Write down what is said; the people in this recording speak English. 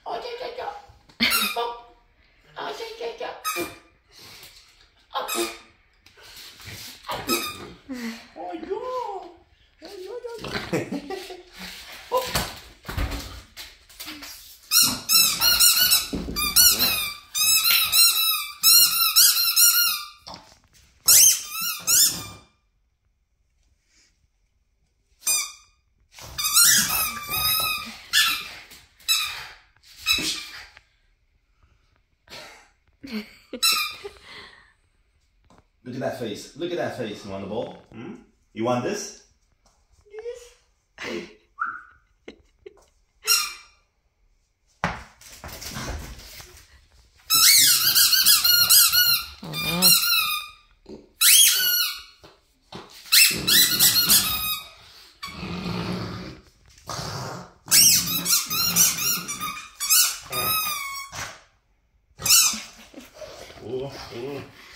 Oh, ja, ja, ja. Bob. Oh, ja, ja, ja. Oh, oh ja. Oh, ja, ja, ja. Bob. Look at that face. Look at that face. You want the bowl? Hmm? You want this? Yes. Oh, oh.